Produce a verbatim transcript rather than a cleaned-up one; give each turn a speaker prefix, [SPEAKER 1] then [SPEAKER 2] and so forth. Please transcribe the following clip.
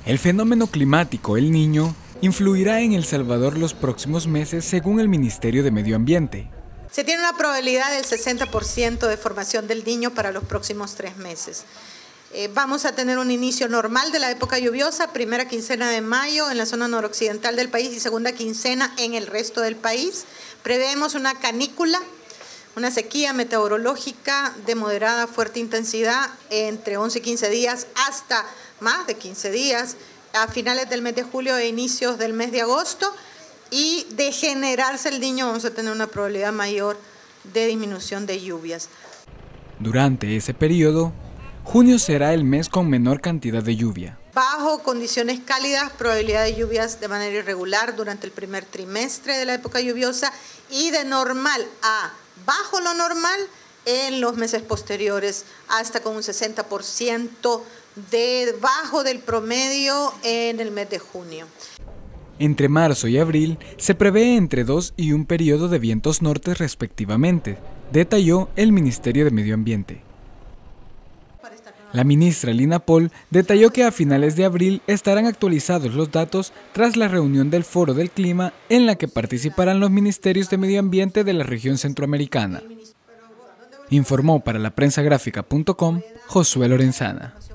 [SPEAKER 1] El fenómeno climático El Niño influirá en El Salvador los próximos meses según el Ministerio de Medio Ambiente.
[SPEAKER 2] Se tiene una probabilidad del sesenta por ciento de formación del Niño para los próximos tres meses. Eh, vamos a tener un inicio normal de la época lluviosa, primera quincena de mayo en la zona noroccidental del país y segunda quincena en el resto del país. Prevemos una canícula, una sequía meteorológica de moderada a fuerte intensidad entre once y quince días hasta más de quince días a finales del mes de julio e inicios del mes de agosto, y de generarse el Niño vamos a tener una probabilidad mayor de disminución de lluvias.
[SPEAKER 1] Durante ese periodo, junio será el mes con menor cantidad de lluvia.
[SPEAKER 2] Bajo condiciones cálidas, probabilidad de lluvias de manera irregular durante el primer trimestre de la época lluviosa y de normal a bajo lo normal en los meses posteriores, hasta con un sesenta por ciento debajo del promedio en el mes de junio.
[SPEAKER 1] Entre marzo y abril se prevé entre dos y un periodo de vientos nortes respectivamente, detalló el Ministerio de Medio Ambiente. La ministra Lina Pol detalló que a finales de abril estarán actualizados los datos tras la reunión del Foro del Clima en la que participarán los ministerios de Medio Ambiente de la región centroamericana. Informó para la prensa gráfica punto com Josué Lorenzana.